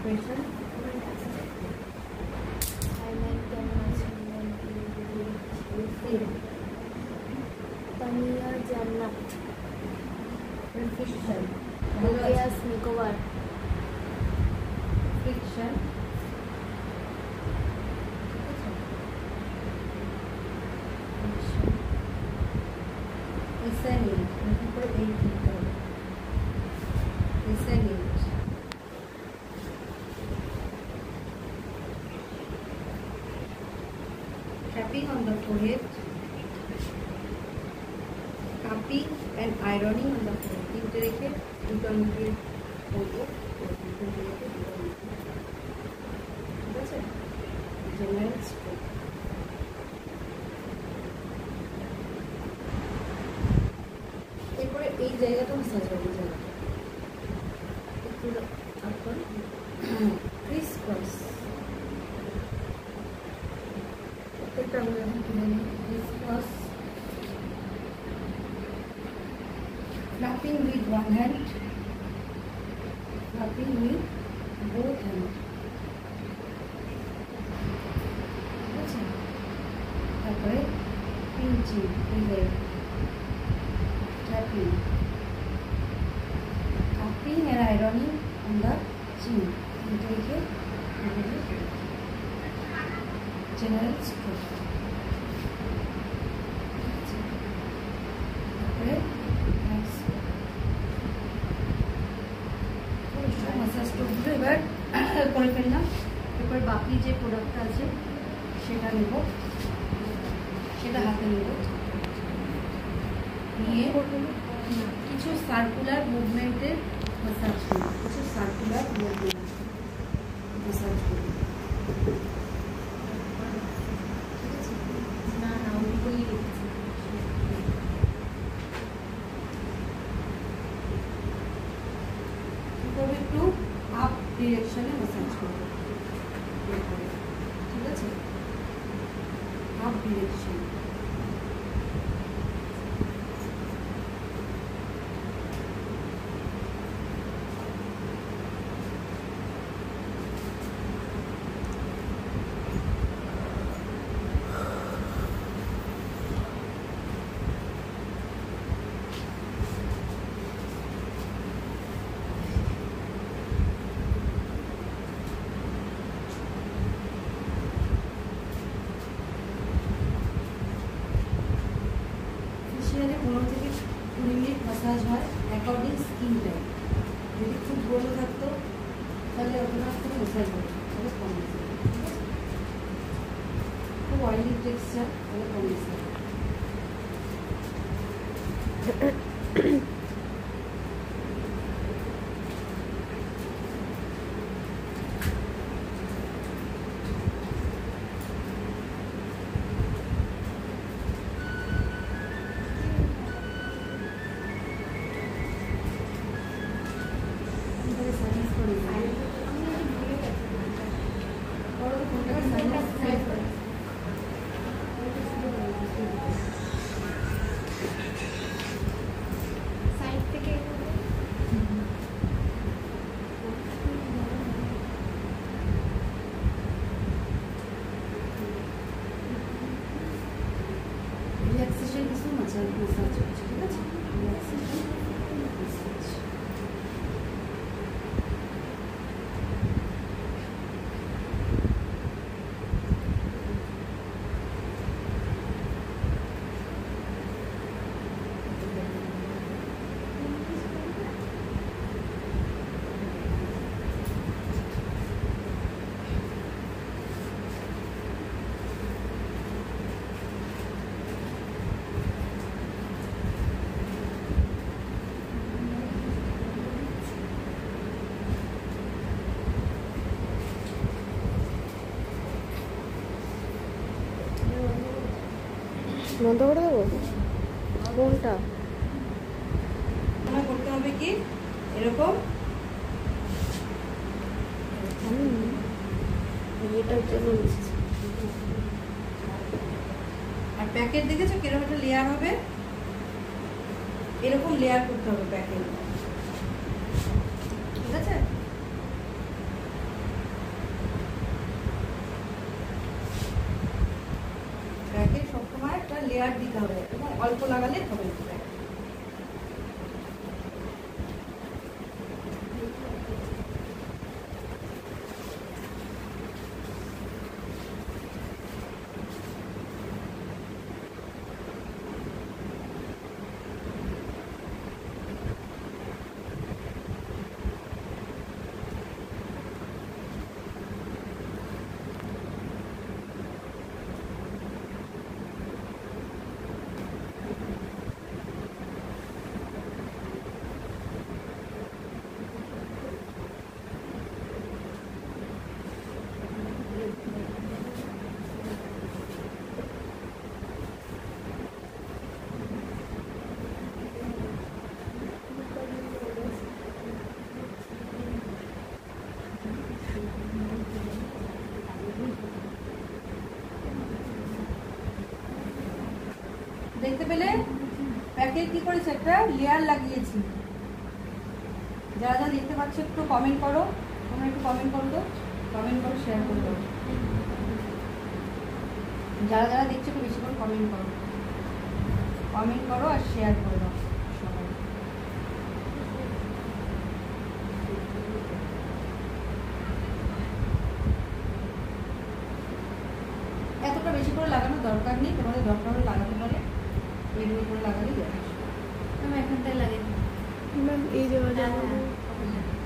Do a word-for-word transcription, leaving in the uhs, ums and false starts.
Question Thailand কেমন আছে? Tania Jannat fiction Rokeya's নিকোবর ফিকশন এসাইনমেন্ট নতুন করে এই লিখতে হবে assignment tapping on the forehead, cupping and ironing on the forehead. তিনটে রেখে দুটো মিলিয়ে করবো দুটো মিলিয়ে দুটো মিলিয়ে ঠিক আছে জেনারেল স্ট্রোক এরপরে এই জায়গাটা মাসাজ হবে জায়গাটা একটু আপন ক্রিস ক্রস প্রত্যেকটা আমরা এখন তুলে নিই criss cross flapping with one hand, flapping with both hands. Okay. তারপরে pinching, tapping, cupping and ironing on the chin. Into general stroke. তারপরে এবার করে ফেললাম এরপর বাকি যে প্রোডাক্টটা আছে সেটা নেব সেটা হাতে নেব নিয়ে কিছু সার্কুলার মুভমেন্টের মাসাজ করব কিছু সার্কুলার মুভমেন্ট মাসাজ করব না না ওই বই লিখছি একটু আপ ডিরেকশনে মাসাজ করব ঠিক আছে আপ ডিরেকশন পনেরো থেকে কুড়ি মিনিট মাসাজ হয় অ্যাকর্ডিং স্কিন টাইপ যদি খুব গরম থাকতো তাহলে অতটা করে মাসাজ হবে তাহলে কম খুব অয়েলি টেক্সচার তাহলে কম মাসাজ সাইড থেকে রিল্যাক্সেশন কিছু মাসাজ মাসাজ হচ্ছে ঠিক আছে রিল্যাক্সেশন মাসাজ বন্ধ করে দেবো কোনটা আমার করতে হবে কি এরকম এটার জন্য আর প্যাকেট দেখেছো কিরকম একটা লেয়ার হবে এরকম লেয়ার করতে হবে প্যাকেট ঠিক আছে লেয়ার দিতে হবে এবং অল্প লাগালে হবে না। দেখতে পেলে প্যাকে কি করেছে, একটা লেয়ার লাগিয়েছি। যারা যারা দেখতে পাচ্ছ একটু কমেন্ট করো, তোমরা একটু কমেন্ট করো, তো কমেন্ট করো, শেয়ার করে দাও। যারা যারা দেখছো একটু বেশি করে কমেন্ট করো, কমেন্ট করো আর শেয়ার করে দাও সবাই। এতটা বেশি করে লাগানোর দরকার নেই, তোমাদের দরকার হলে লাগাতে পারে, এইগুলো করে লাগালেই যায়। আমি এখানটায় লাগিয়ে দিই। ম্যাম এই দেওয়া হ্যাঁ, যাবে হ্যাঁ।